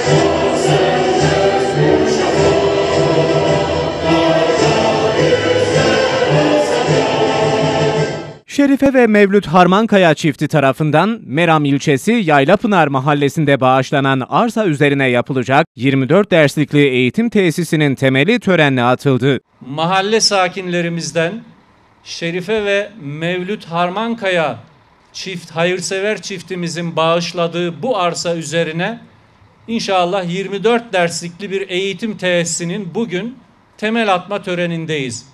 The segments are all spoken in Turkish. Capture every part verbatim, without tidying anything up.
Şerife ve Mevlüt Harmankaya çifti tarafından Meram ilçesi Yaylapınar mahallesinde bağışlanan arsa üzerine yapılacak yirmi dört derslikli eğitim tesisinin temeli törenle atıldı. Mahalle sakinlerimizden Şerife ve Mevlüt Harmankaya çift hayırsever çiftimizin bağışladığı bu arsa üzerine inşallah yirmi dört derslikli bir eğitim tesisinin bugün temel atma törenindeyiz.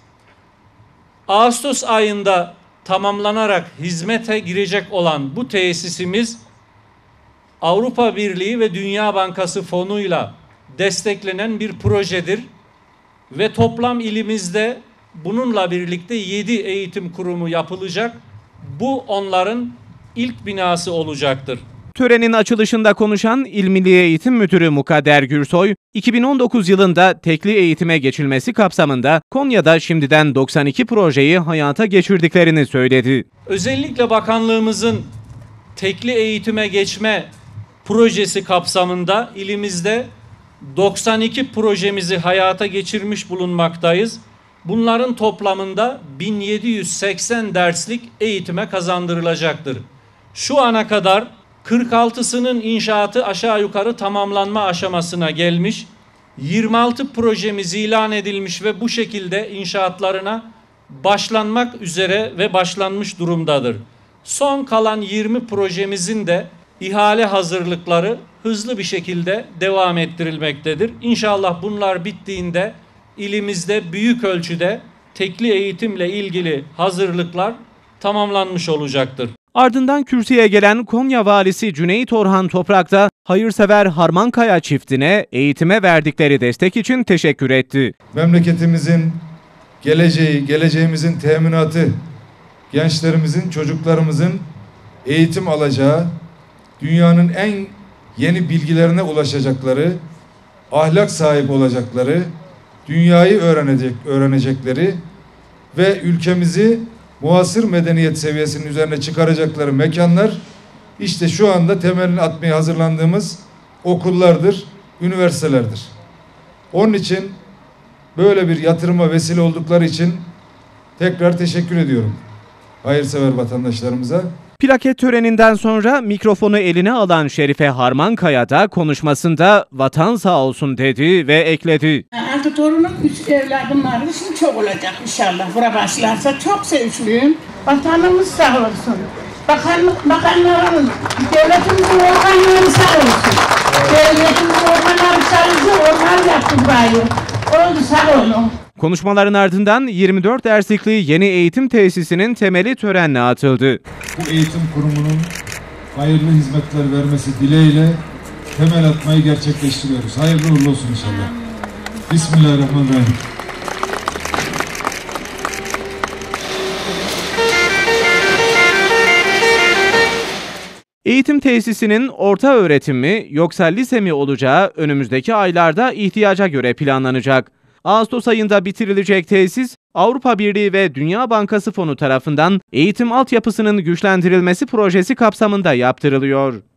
Ağustos ayında tamamlanarak hizmete girecek olan bu tesisimiz Avrupa Birliği ve Dünya Bankası fonuyla desteklenen bir projedir ve toplam ilimizde bununla birlikte yedi eğitim kurumu yapılacak. Bu onların ilk binası olacaktır. Törenin açılışında konuşan İl Milli Eğitim Müdürü Mukadder Gürsoy, iki bin on dokuz yılında tekli eğitime geçilmesi kapsamında Konya'da şimdiden doksan iki projeyi hayata geçirdiklerini söyledi. Özellikle bakanlığımızın tekli eğitime geçme projesi kapsamında ilimizde doksan iki projemizi hayata geçirmiş bulunmaktayız. Bunların toplamında bin yedi yüz seksen derslik eğitime kazandırılacaktır. Şu ana kadar kırk altısının inşaatı aşağı yukarı tamamlanma aşamasına gelmiş. yirmi altı projemiz ilan edilmiş ve bu şekilde inşaatlarına başlanmak üzere ve başlanmış durumdadır. Son kalan yirmi projemizin de ihale hazırlıkları hızlı bir şekilde devam ettirilmektedir. İnşallah bunlar bittiğinde ilimizde büyük ölçüde tekli eğitimle ilgili hazırlıklar tamamlanmış olacaktır. Ardından kürsüye gelen Konya Valisi Cüneyt Orhan Toprak da hayırsever Harmankaya çiftine eğitime verdikleri destek için teşekkür etti. Memleketimizin geleceği, geleceğimizin teminatı, gençlerimizin, çocuklarımızın eğitim alacağı, dünyanın en yeni bilgilerine ulaşacakları, ahlak sahibi olacakları, dünyayı öğrenecek, öğrenecekleri ve ülkemizi muasır medeniyet seviyesinin üzerine çıkaracakları mekanlar işte şu anda temelini atmaya hazırlandığımız okullardır, üniversitelerdir. Onun için böyle bir yatırıma vesile oldukları için tekrar teşekkür ediyorum hayırsever vatandaşlarımıza. Plaket töreninden sonra mikrofonu eline alan Şerife Harmankaya da konuşmasında vatan sağ olsun dedi ve ekledi. Altı torunum, üç evladım var. Şimdi çok olacak inşallah. Bura başlarsa çok sevinçliyim. Vatanımız sağ olsun. Bakanlık, bakanların, devletimizin organları sağ olsun. Devletimizin organları çalışıyor, organ yaptı burayı. Oldu sağ olun. Konuşmaların ardından yirmi dört derslikli yeni eğitim tesisinin temeli törenle atıldı. Bu eğitim kurumunun hayırlı hizmetler vermesi dileğiyle temel atmayı gerçekleştiriyoruz. Hayırlı uğurlu olsun inşallah. Bismillahirrahmanirrahim. Eğitim tesisinin orta öğretim mi yoksa lise mi olacağı önümüzdeki aylarda ihtiyaca göre planlanacak. Ağustos ayında bitirilecek tesis, Avrupa Birliği ve Dünya Bankası fonu tarafından eğitim altyapısının güçlendirilmesi projesi kapsamında yaptırılıyor.